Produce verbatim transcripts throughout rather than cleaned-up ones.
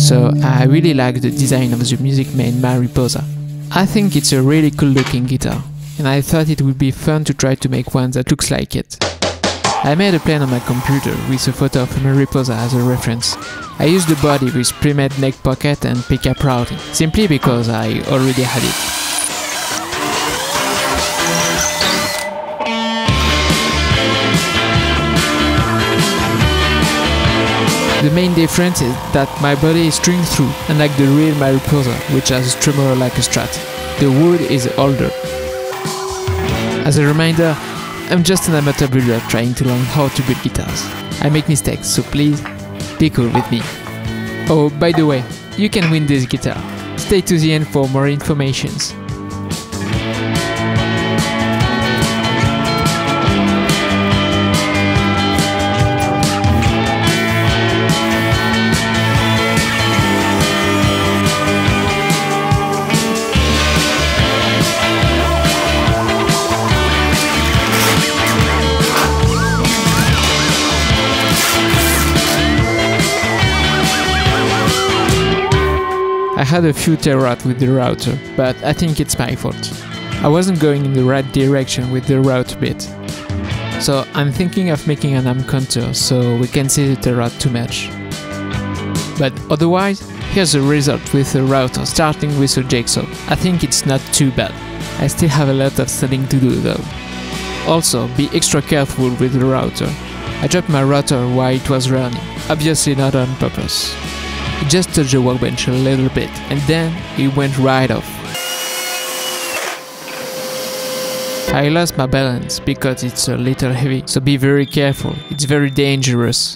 so I really like the design of the music Man Mariposa. I think it's a really cool looking guitar, and I thought it would be fun to try to make one that looks like it. I made a plan on my computer with a photo of a Mariposa as a reference. I used the body with pre-made neck pocket and pickup routing, simply because I already had it. The main difference is that my body is string through, unlike the real Mariposa, which has a tremolo like a Strat. The wood is older. As a reminder, I'm just an amateur builder trying to learn how to build guitars. I make mistakes, so please, be cool with me. Oh, by the way, you can win this guitar. Stay to the end for more informations. I had a few tear-outs with the router, but I think it's my fault. I wasn't going in the right direction with the router bit. So I'm thinking of making an arm contour so we can see the tear-out too much. But otherwise, here's the result with the router starting with a jigsaw. I think it's not too bad. I still have a lot of setting to do though. Also, be extra careful with the router. I dropped my router while it was running, obviously not on purpose. It just touched the workbench a little bit, and then it went right off. I lost my balance because it's a little heavy, so be very careful, it's very dangerous.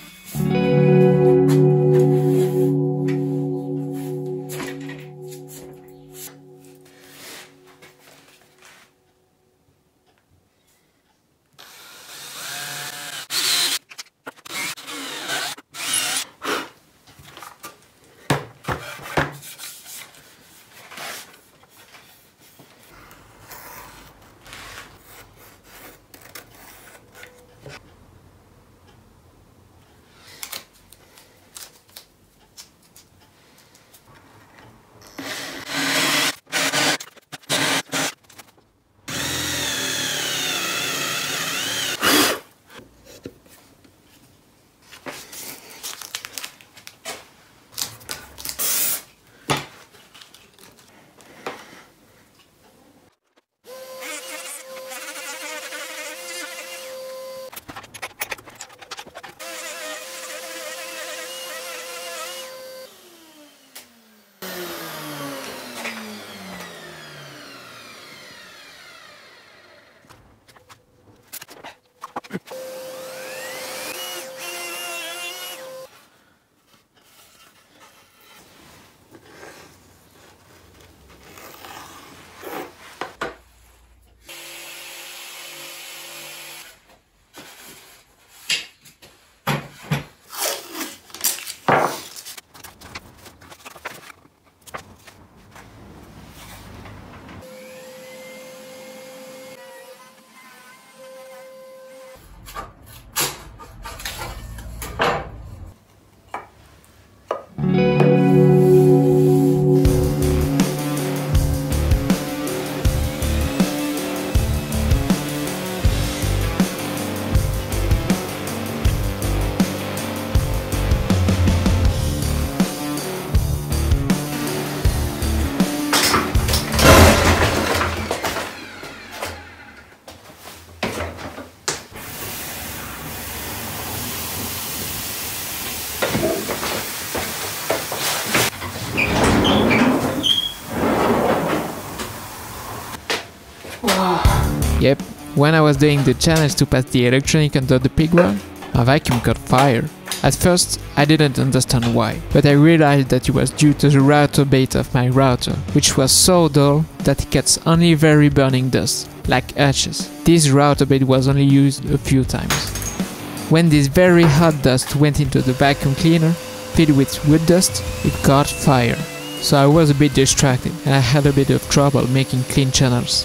Yep, when I was doing the challenge to pass the electronic under the pig wall, my vacuum caught fire. At first, I didn't understand why, but I realized that it was due to the router bait of my router, which was so dull that it gets only very burning dust, like ashes. This router bait was only used a few times. When this very hot dust went into the vacuum cleaner, filled with wood dust, it caught fire. So I was a bit distracted and I had a bit of trouble making clean channels.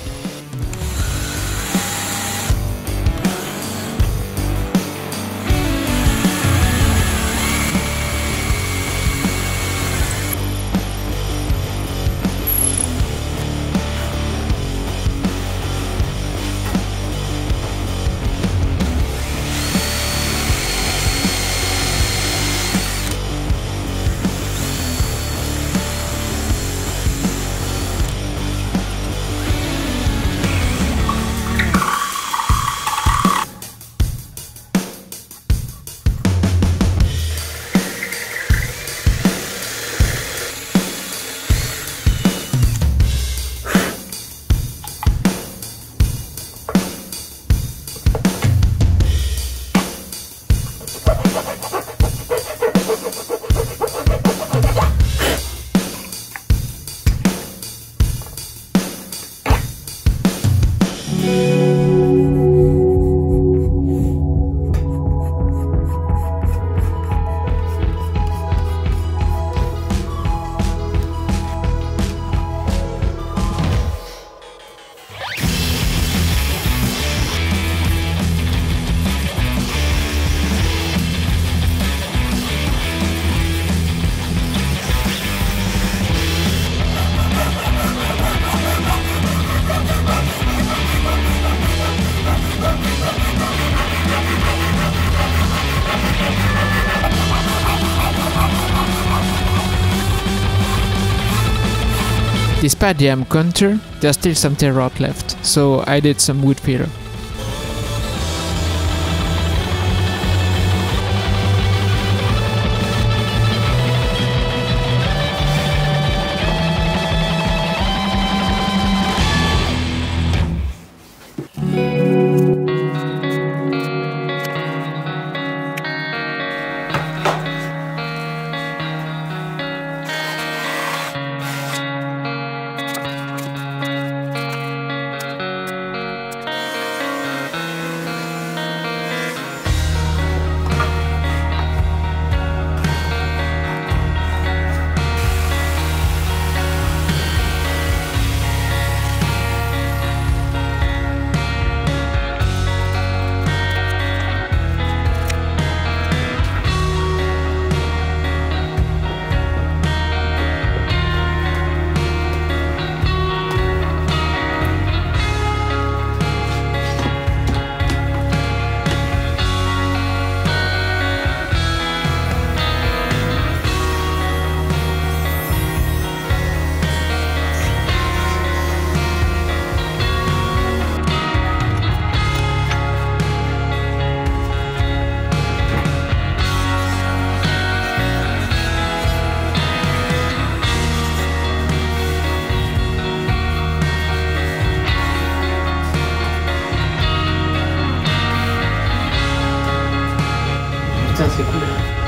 Despite the arm counter, there's still some tear rot left, so I did some wood filler. Putain, c'est cool.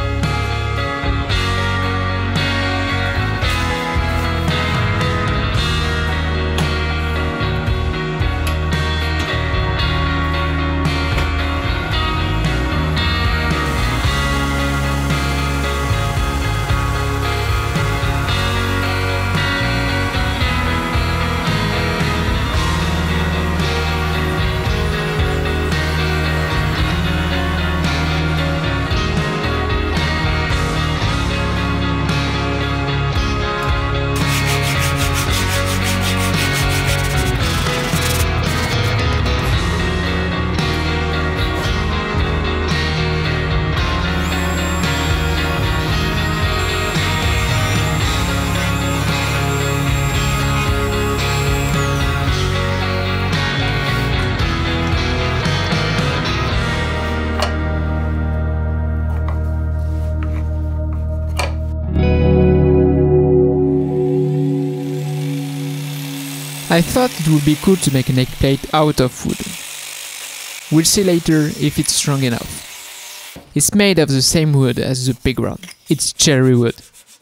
I thought it would be cool to make a neck plate out of wood. We'll see later if it's strong enough. It's made of the same wood as the pig rod. It's cherry wood.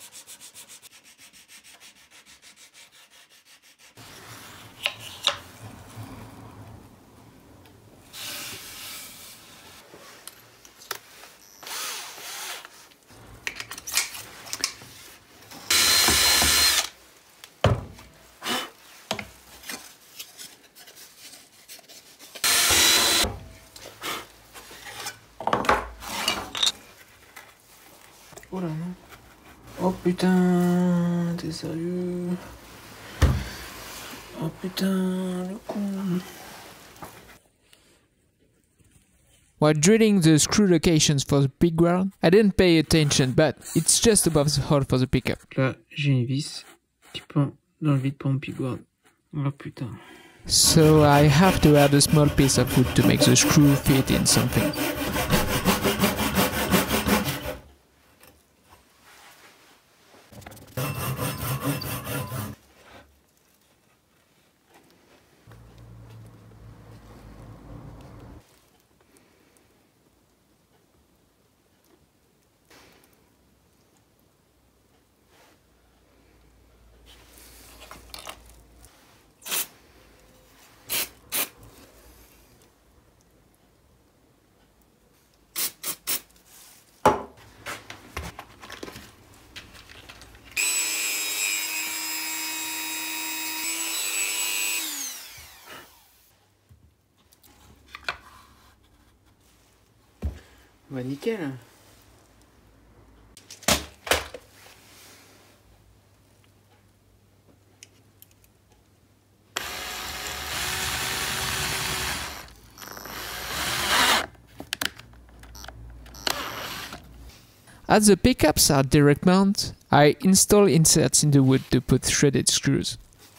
Oh là non. Oh putain, t'es sérieux? Oh putain, le con. While drilling the screw locations for the pig rod, I didn't pay attention, but it's just above the hole for the pickup. Là, j'ai une vis qui prend dans le vide pour mon pigboard. Oh putain. So I have to add a small piece of wood to make the screw fit in something. Bah nickel. As the pickups are direct mount, I install inserts in the wood to put threaded screws.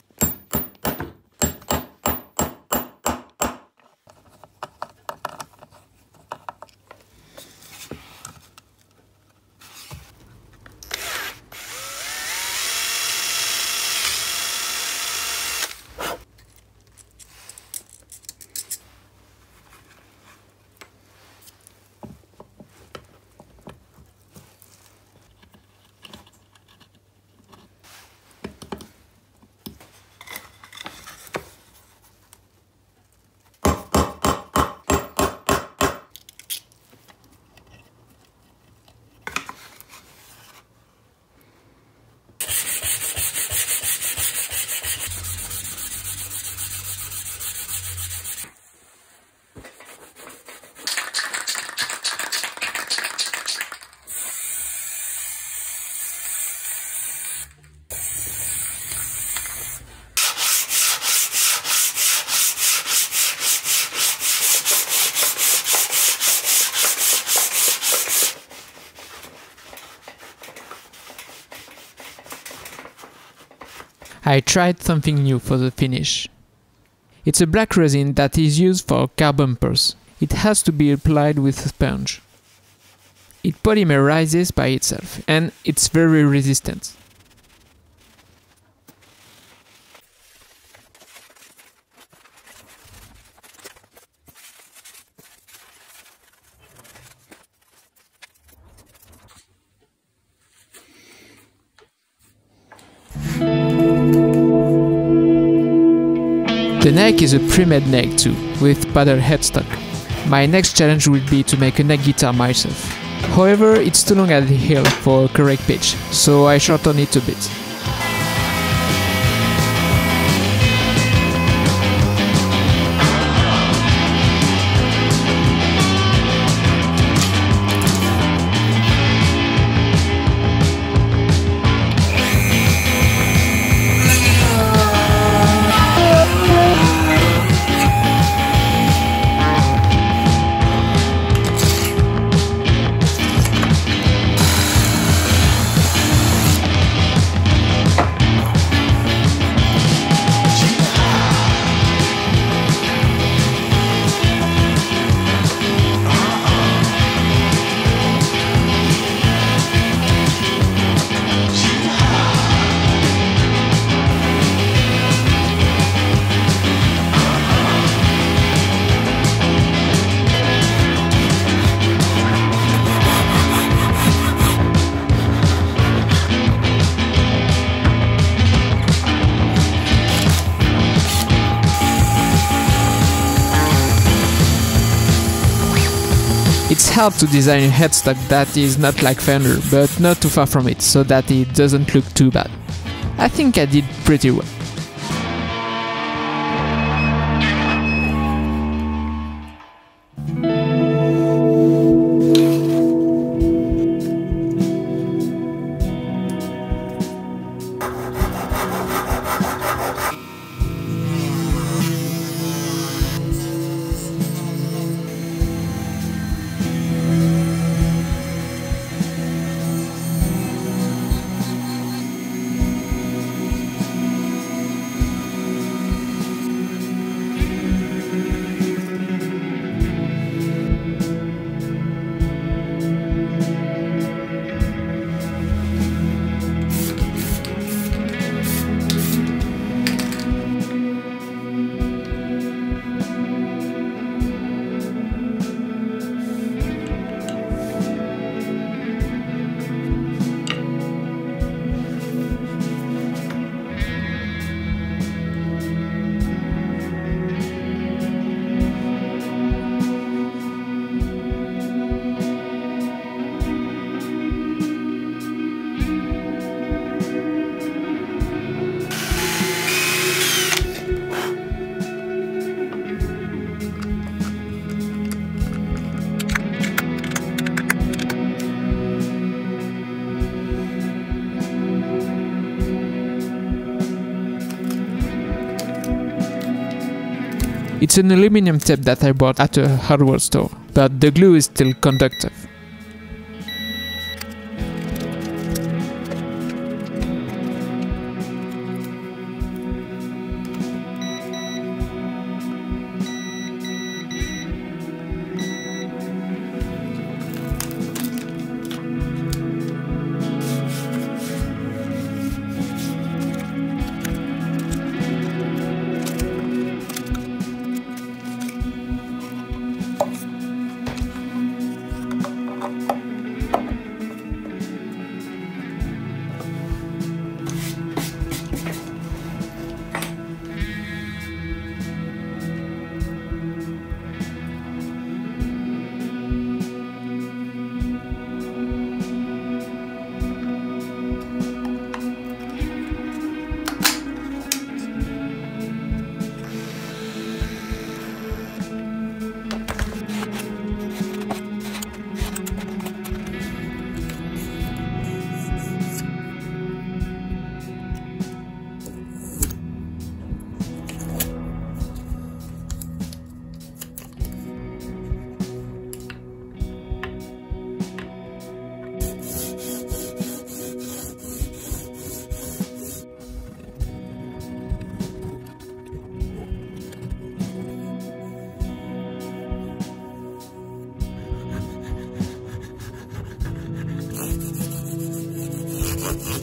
I tried something new for the finish. It's a black resin that is used for car bumpers. It has to be applied with a sponge. It polymerizes by itself, and it's very resistant. The neck is a pre-made neck too, with paddle headstock. My next challenge will be to make a neck guitar myself. However, it's too long at the heel for a correct pitch, so I shorten it a bit. It's hard to design a headstock that is not like Fender, but not too far from it, so that it doesn't look too bad. I think I did pretty well. It's an aluminum tape that I bought at a hardware store, but the glue is still conductive.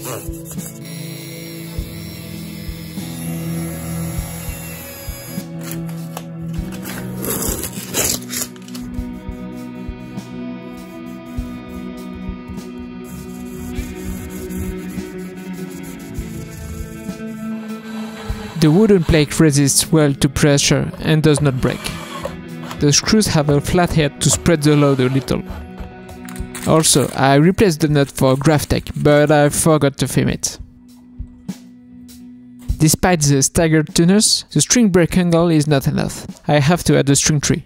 The wooden plate resists well to pressure and does not break. The screws have a flat head to spread the load a little. Also, I replaced the nut for Graphtec, but I forgot to film it. Despite the staggered tuners, the string break angle is not enough. I have to add a string tree.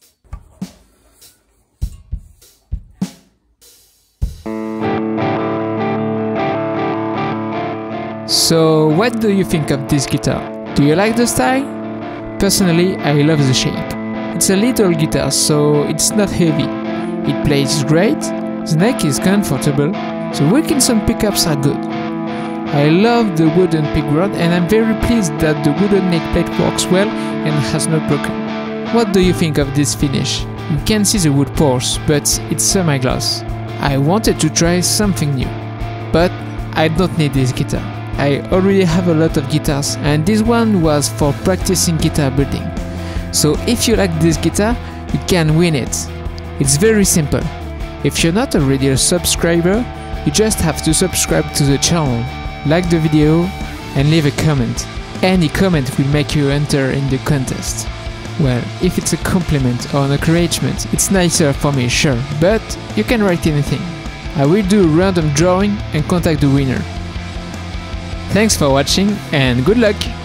So, what do you think of this guitar? Do you like the style? Personally, I love the shape. It's a little guitar, so it's not heavy. It plays great, the neck is comfortable, the Wilkinson pickups are good. I love the wooden pig rod and I'm very pleased that the wooden neck plate works well and has not broken. What do you think of this finish? You can see the wood pores, but it's semi-gloss. I wanted to try something new, but I don't need this guitar. I already have a lot of guitars and this one was for practicing guitar building. So if you like this guitar, you can win it. It's very simple. If you're not already a subscriber, you just have to subscribe to the channel, like the video and leave a comment. Any comment will make you enter in the contest. Well, if it's a compliment or an encouragement, it's nicer for me, sure, but you can write anything. I will do a random drawing and contact the winner. Thanks for watching and good luck!